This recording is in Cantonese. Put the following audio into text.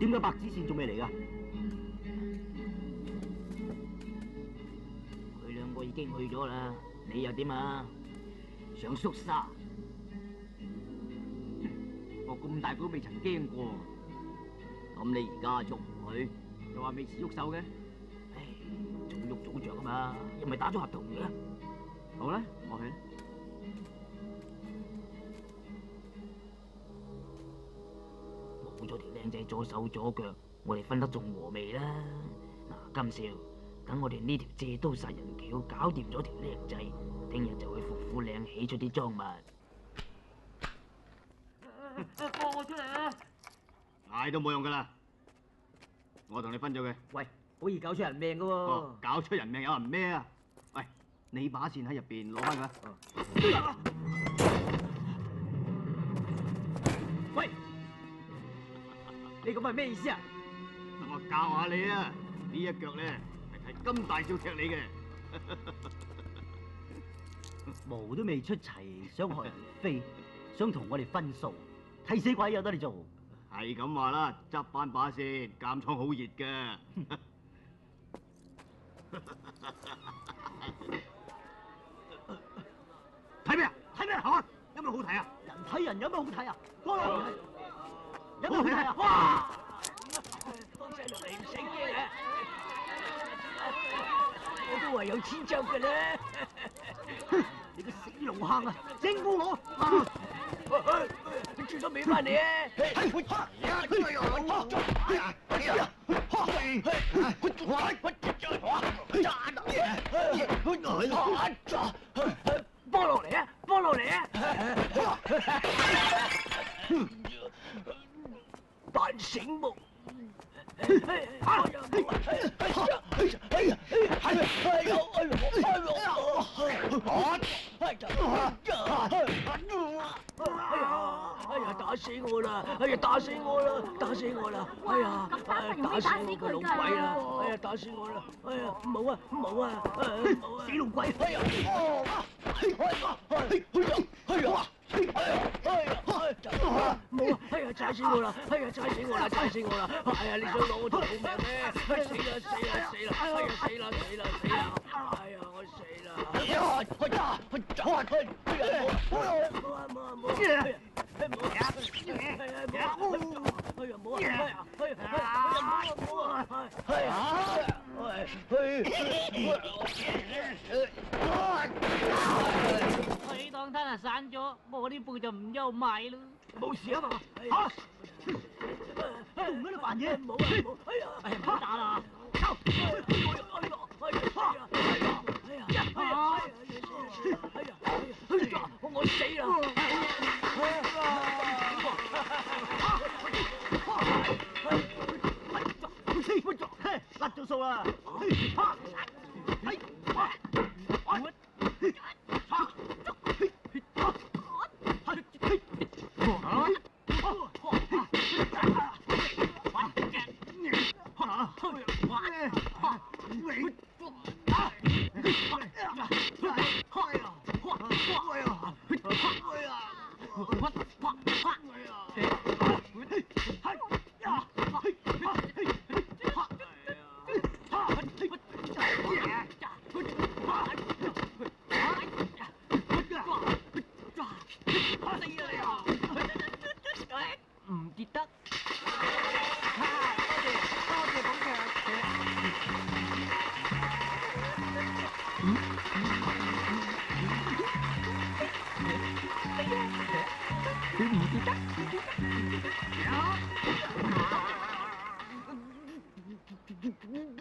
點解白紙線仲未嚟㗎？ 佢兩個已經去咗啦，你又點啊？ 想縮沙？我咁大個都未曾驚過。咁你而家仲唔去？又話未遲喐手嘅？ 唉，早喐早着啊嘛，又咪打咗合同嘅。 好啦，我去啦。 冇咗條靚仔左手左腳，我哋分得仲和味啦。嗱，金少，等我哋呢條借刀殺人橋搞掂咗條靚仔，聽日就去服褲嶺起出啲贓物。 放我出嚟啊！嗌都冇用噶啦，我同你分咗佢。 喂，好易搞出人命噶喎！ 哦，搞出人命有人孭啊！喂，你把線喺入邊攞翻佢。 喂，你咁係咩意思啊？ 等我教下你啊！呢一腳咧係金大少踢你嘅。毛都未出齊，想學人飛，想同我哋分數，睇死鬼有得你做。係咁話啦，執翻把線，監倉好熱㗎。睇咩啊？睇咩啊？有咩好睇啊？人睇人有咩好睇啊？有咩好睇啊？哇！ 方細路你唔使驚啊！我都話有千周嘅啦。 你個死龍坑啊！整蠱我！ 轉咗尾翻嚟啊！幫落嚟啊！幫落嚟啊！扮醒目。哎呀！打死我啦！哎呀！打死我啦！打死我啦！哎呀！打死我個老鬼啦！哎呀！打死我啦！哎呀！唔好啊！唔好啊！死老鬼！哎呀！冇啊！哎呀！踩死我啦！哎呀！踩死我啦！踩死我啦！哎呀！你想攞我條老命咩？死啦！死啦！死啦！哎呀！死啦！死啦！死啦！哎呀！我死啦！哎呀！ 佢當攤啊散咗，我呢部就唔憂賣咯。 冇事啊嘛？嚇！仲喺度扮嘢？冇啊冇！哎呀！哎呀！唔好打啦！走！我死啦！甩咗數啦！唔跌得。多謝捧場。唔跌得。